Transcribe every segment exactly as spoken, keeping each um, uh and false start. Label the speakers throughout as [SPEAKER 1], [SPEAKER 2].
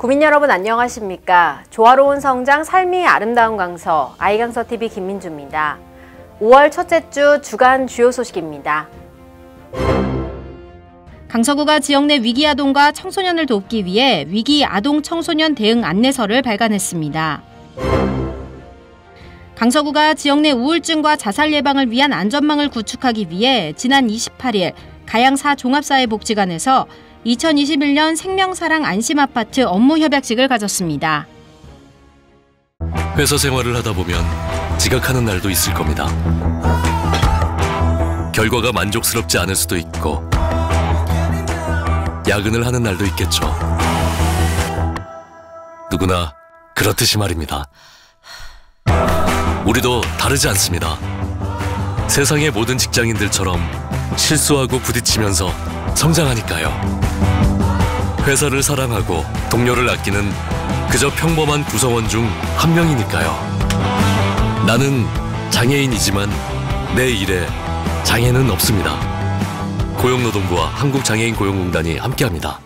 [SPEAKER 1] 구민 여러분 안녕하십니까? 조화로운 성장 삶이 아름다운 강서 아이강서티비 김민주입니다. 오월 첫째 주 주간 주요 소식입니다.
[SPEAKER 2] 강서구가 지역 내 위기 아동과 청소년을 돕기 위해 위기 아동 청소년 대응 안내서를 발간했습니다. 강서구가 지역 내 우울증과 자살 예방을 위한 안전망을 구축하기 위해 지난 이십팔 일 가양사 종합사회복지관에서 이천이십일 년 생명사랑 안심아파트 업무 협약식을 가졌습니다.
[SPEAKER 3] 회사 생활을 하다 보면 지각하는 날도 있을 겁니다. 결과가 만족스럽지 않을 수도 있고 야근을 하는 날도 있겠죠. 누구나 그렇듯이 말입니다. 우리도 다르지 않습니다. 세상의 모든 직장인들처럼 실수하고 부딪히면서 성장하니까요. 회사를 사랑하고 동료를 아끼는 그저 평범한 구성원 중 한 명이니까요. 나는 장애인이지만 내 일에 장애는 없습니다. 고용노동부와 한국장애인고용공단이 함께합니다.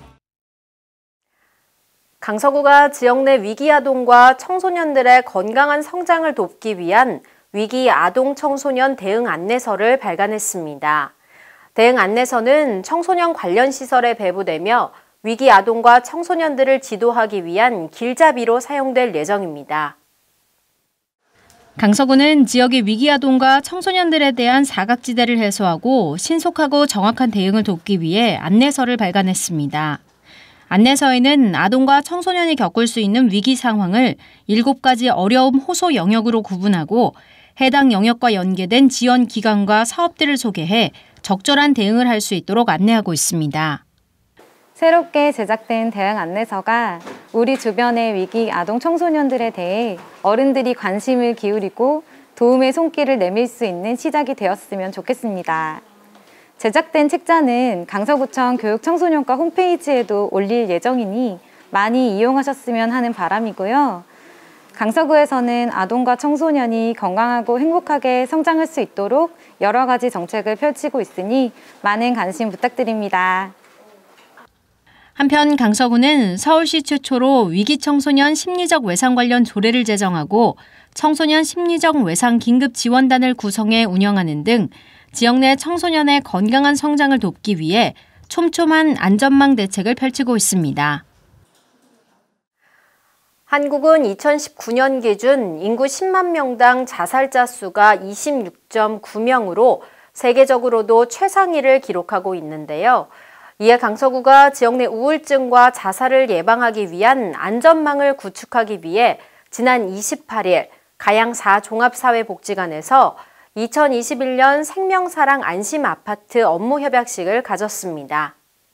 [SPEAKER 1] 강서구가 지역 내 위기 아동과 청소년들의 건강한 성장을 돕기 위한 위기 아동 청소년 대응 안내서를 발간했습니다. 대응 안내서는 청소년 관련 시설에 배부되며 위기 아동과 청소년들을 지도하기 위한 길잡이로 사용될 예정입니다.
[SPEAKER 2] 강서구는 지역의 위기 아동과 청소년들에 대한 사각지대를 해소하고 신속하고 정확한 대응을 돕기 위해 안내서를 발간했습니다. 안내서에는 아동과 청소년이 겪을 수 있는 위기 상황을 일곱 가지 어려움 호소 영역으로 구분하고 해당 영역과 연계된 지원 기관과 사업들을 소개해 적절한 대응을 할 수 있도록 안내하고 있습니다.
[SPEAKER 4] 새롭게 제작된 대응 안내서가 우리 주변의 위기 아동 청소년들에 대해 어른들이 관심을 기울이고 도움의 손길을 내밀 수 있는 시작이 되었으면 좋겠습니다. 제작된 책자는 강서구청 교육청소년과 홈페이지에도 올릴 예정이니 많이 이용하셨으면 하는 바람이고요. 강서구에서는 아동과 청소년이 건강하고 행복하게 성장할 수 있도록 여러 가지 정책을 펼치고 있으니 많은 관심 부탁드립니다.
[SPEAKER 2] 한편 강서구는 서울시 최초로 위기 청소년 심리적 외상 관련 조례를 제정하고 청소년 심리적 외상 긴급 지원단을 구성해 운영하는 등 지역 내 청소년의 건강한 성장을 돕기 위해 촘촘한 안전망 대책을 펼치고 있습니다.
[SPEAKER 1] 한국은 이천십구 년 기준 인구 십만 명당 자살자 수가 이십육 점 구 명으로 세계적으로도 최상위를 기록하고 있는데요. 이에 강서구가 지역 내 우울증과 자살을 예방하기 위한 안전망을 구축하기 위해 지난 이십팔 일 가양사 종합사회복지관에서 이천이십일 년 생명사랑 안심아파트 업무 협약식을 가졌습니다.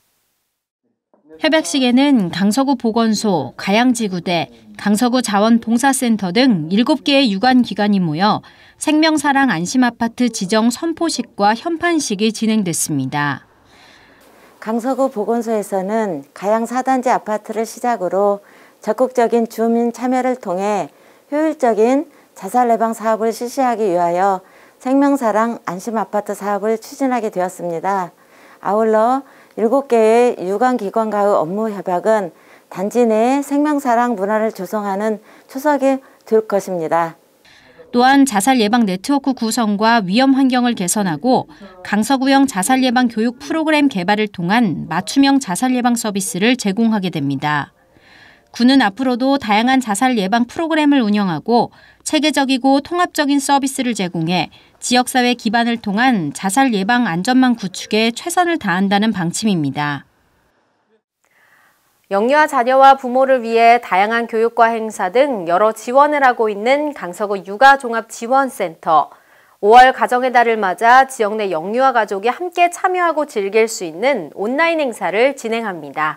[SPEAKER 2] 협약식에는 강서구 보건소, 가양지구대, 강서구 자원봉사센터 등 일곱 개의 유관기관이 모여 생명사랑 안심아파트 지정 선포식과 현판식이 진행됐습니다.
[SPEAKER 5] 강서구 보건소에서는 가양 사 단지 아파트를 시작으로 적극적인 주민 참여를 통해 효율적인 자살 예방 사업을 실시하기 위하여 생명사랑 안심아파트 사업을 추진하게 되었습니다. 아울러 일곱 개의 유관기관과의 업무 협약은 단지 내 생명사랑 문화를 조성하는 초석이 될 것입니다.
[SPEAKER 2] 또한 자살 예방 네트워크 구성과 위험 환경을 개선하고 강서구형 자살 예방 교육 프로그램 개발을 통한 맞춤형 자살 예방 서비스를 제공하게 됩니다. 구는 앞으로도 다양한 자살 예방 프로그램을 운영하고 체계적이고 통합적인 서비스를 제공해 지역사회 기반을 통한 자살 예방 안전망 구축에 최선을 다한다는 방침입니다.
[SPEAKER 1] 영유아 자녀와 부모를 위해 다양한 교육과 행사 등 여러 지원을 하고 있는 강서구 육아종합지원센터. 오월 가정의 달을 맞아 지역 내 영유아 가족이 함께 참여하고 즐길 수 있는 온라인 행사를 진행합니다.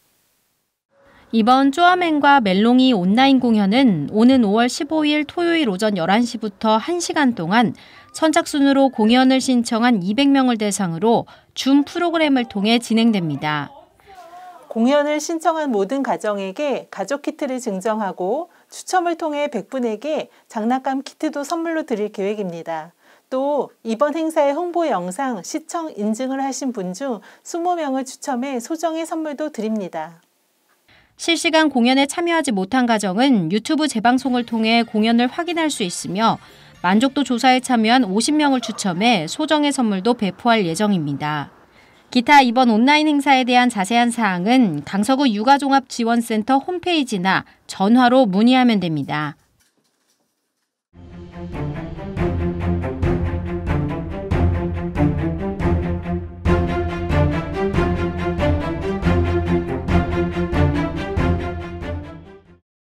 [SPEAKER 2] 이번 쪼아맨과 멜롱이 온라인 공연은 오는 오월 십오일 토요일 오전 열한 시부터 한 시간 동안 선착순으로 공연을 신청한 이백 명을 대상으로 줌 프로그램을 통해 진행됩니다.
[SPEAKER 6] 공연을 신청한 모든 가정에게 가족 키트를 증정하고 추첨을 통해 백 분에게 장난감 키트도 선물로 드릴 계획입니다. 또 이번 행사의 홍보 영상 시청 인증을 하신 분 중 이십 명을 추첨해 소정의 선물도 드립니다.
[SPEAKER 2] 실시간 공연에 참여하지 못한 가정은 유튜브 재방송을 통해 공연을 확인할 수 있으며 만족도 조사에 참여한 오십 명을 추첨해 소정의 선물도 배포할 예정입니다. 기타 이번 온라인 행사에 대한 자세한 사항은 강서구 육아종합지원센터 홈페이지나 전화로 문의하면 됩니다.